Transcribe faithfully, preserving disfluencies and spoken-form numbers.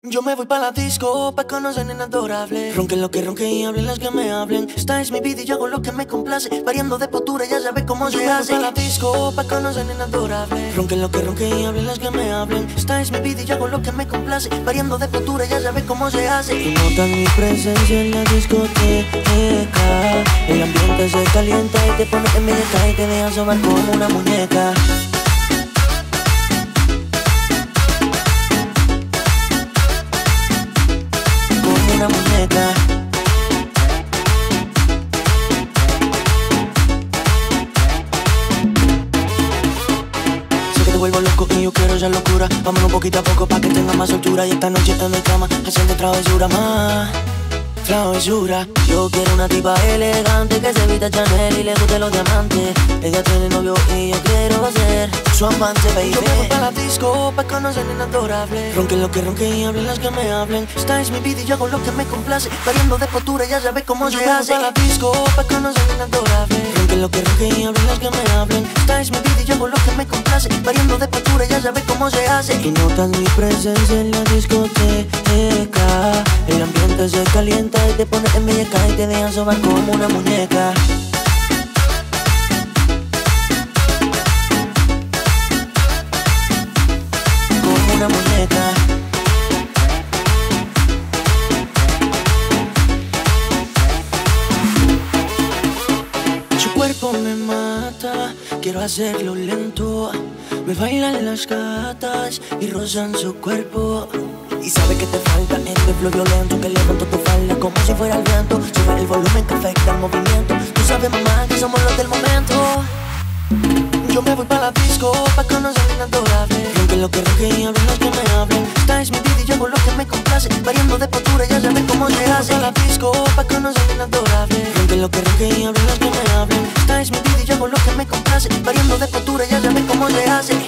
Yo me voy pa' la disco pa' conocer nenas adorables. Ronquen lo que ronquen y hablen las que me hablen. Esta es mi vida y yo hago lo que me complace. Variando de postura, ya sabes cómo se hace. Yo me voy pa' la disco pa' conocer nenas adorables. Ronquen lo que ronquen y hablen las que me hablen. Esta es mi vida y yo hago lo que me complace. Variando de postura, ya sabes cómo se hace. Y notan mi presencia en la discoteca. El ambiente se calienta y te pone en media y te deja sobar como una muñeca. Una muñeca. Sé que te vuelvo loco y yo quiero esa locura. Vámonos poquito a poco pa' que tenga más soltura. Y esta noche en mi cama haciendo travesura más. Travesura. Yo quiero una tipa elegante que se vista Chanel y le guste los diamantes. Ella tiene novio y yo quiero ser su amante, baby. Yo me voy pa' la disco pa' conocer nenas adorables. Ronquen lo que ronquen y hablen las que me hablen. Esta es mi vida y yo hago lo que me complace. Variando de postura, ya sabes cómo yo se hace. Yo me voy pa' la disco pa' conocer nenas adorables. Ronquen lo que ronquen y hablen las que me hablen. Esta es mi vida y yo hago lo que me complace. Variando de postura, ya sabes cómo se hace. Y notas mi presencia en la discoteca. El ambiente se calienta y te pone en media y te deja sobar como una muñeca. Como una muñeca. Su cuerpo me mata, quiero hacerlo lento. Me bailan las gatas y rozan su cuerpo. Y sabe que te falta este flow violento que levanto tu falda como si fuera el viento. Sube el volumen que afecta el movimiento. Tú sabes, mamá, que somos los del momento. Yo me voy pa' la disco pa' conocer nenas adorables. Ronquen lo que ronquen y hablen los que me hablen. Esta es mi vida y yo hago lo que me complace. Variando de postura, ya sabes cómo se hace. Yo me voy pa' la disco pa' conocer nenas adorables. Ronquen lo que ronquen y hablen los que me hablen. Esta es mi vida y yo hago lo que me complace. Variando de postura, ya sabes cómo se hace.